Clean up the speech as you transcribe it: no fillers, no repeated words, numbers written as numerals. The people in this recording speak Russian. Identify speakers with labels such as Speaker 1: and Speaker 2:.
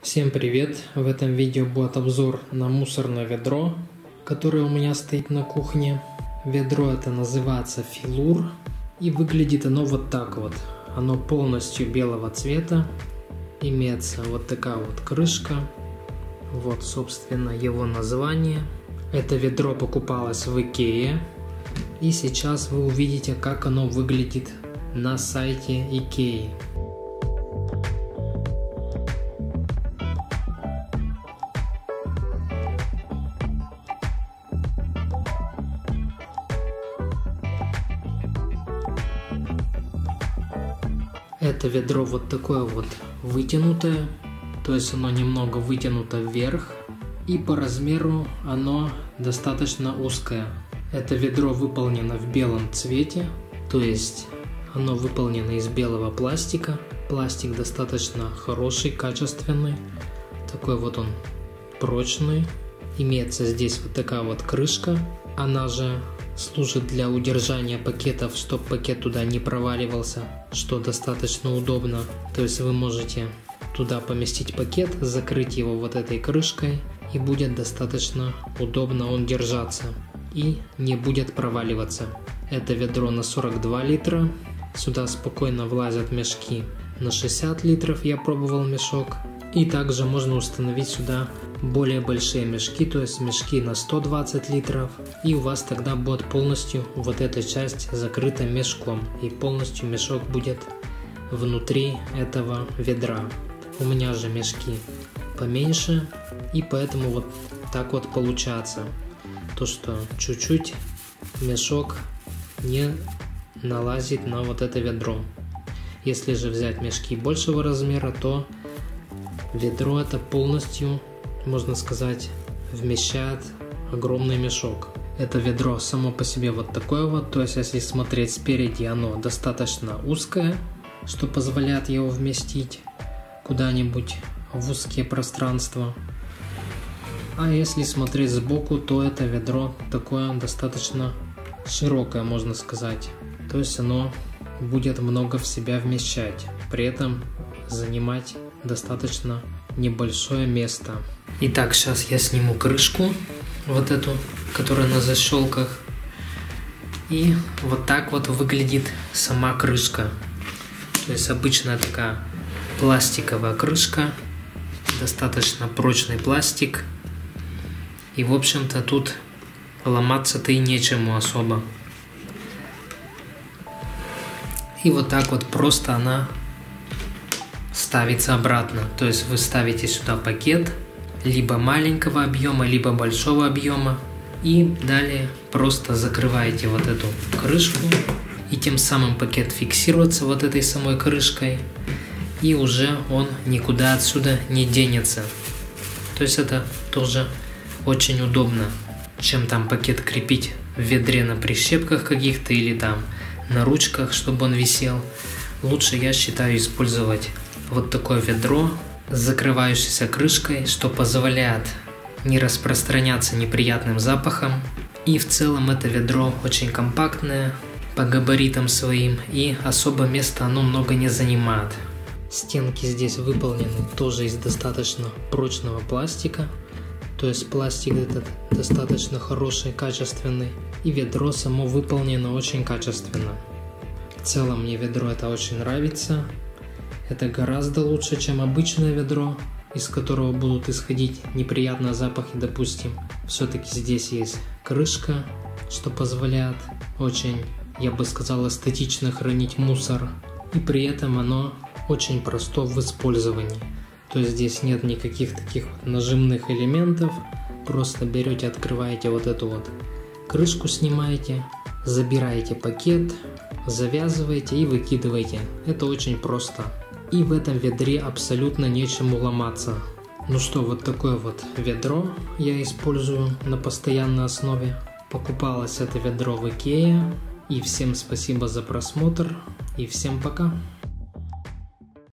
Speaker 1: Всем привет! В этом видео будет обзор на мусорное ведро, которое у меня стоит на кухне. Ведро это называется Филур, и выглядит оно вот так вот. Оно полностью белого цвета, имеется вот такая вот крышка. Вот собственно его название. Это ведро покупалось в Икее, и сейчас вы увидите, как оно выглядит на сайте Икеи. Это ведро вот такое вот вытянутое, то есть оно немного вытянуто вверх, и по размеру оно достаточно узкое. Это ведро выполнено в белом цвете, то есть оно выполнено из белого пластика. Пластик достаточно хороший, качественный, такой вот он прочный. Имеется здесь вот такая вот крышка, она же служит для удержания пакетов, чтобы пакет туда не проваливался, что достаточно удобно. То есть вы можете туда поместить пакет, закрыть его вот этой крышкой, и будет достаточно удобно он держаться и не будет проваливаться. Это ведро на 42 литра, сюда спокойно влазят мешки на 60 литров, я пробовал мешок. И также можно установить сюда более большие мешки, то есть мешки на 120 литров. И у вас тогда будет полностью вот эта часть закрыта мешком. И полностью мешок будет внутри этого ведра. У меня же мешки поменьше. И поэтому вот так вот получается. То, что чуть-чуть мешок не налазит на вот это ведро. Если же взять мешки большего размера, то ведро это полностью, можно сказать, вмещает огромный мешок. Это ведро само по себе вот такое вот, то есть если смотреть спереди, оно достаточно узкое, что позволяет его вместить куда-нибудь в узкие пространства. А если смотреть сбоку, то это ведро такое достаточно широкое, можно сказать. То есть оно будет много в себя вмещать, при этом занимать достаточно небольшое место. Итак, сейчас я сниму крышку, вот эту, которая на защелках. И вот так вот выглядит сама крышка. То есть обычная такая пластиковая крышка, достаточно прочный пластик. И в общем-то тут ломаться-то и нечему особо. И вот так вот просто она ставится обратно. То есть вы ставите сюда пакет либо маленького объема, либо большого объема. И далее просто закрываете вот эту крышку. И тем самым пакет фиксируется вот этой самой крышкой. И уже он никуда отсюда не денется. То есть это тоже очень удобно, чем там пакет крепить в ведре на прищепках каких-то или там на ручках, чтобы он висел. Лучше, я считаю, использовать вот такое ведро с закрывающейся крышкой, что позволяет не распространяться неприятным запахом. И в целом это ведро очень компактное по габаритам своим, и особо места оно много не занимает. Стенки здесь выполнены тоже из достаточно прочного пластика. То есть пластик этот достаточно хороший, качественный. И ведро само выполнено очень качественно. В целом мне ведро это очень нравится. Это гораздо лучше, чем обычное ведро, из которого будут исходить неприятные запахи, допустим. Все-таки здесь есть крышка, что позволяет очень, я бы сказал, эстетично хранить мусор. И при этом оно очень просто в использовании. То есть здесь нет никаких таких нажимных элементов. Просто берете, открываете вот эту вот крышку, снимаете, забираете пакет, завязываете и выкидываете. Это очень просто. И в этом ведре абсолютно нечему ломаться. Ну что, вот такое вот ведро я использую на постоянной основе. Покупалось это ведро в Икее. И всем спасибо за просмотр. И всем пока.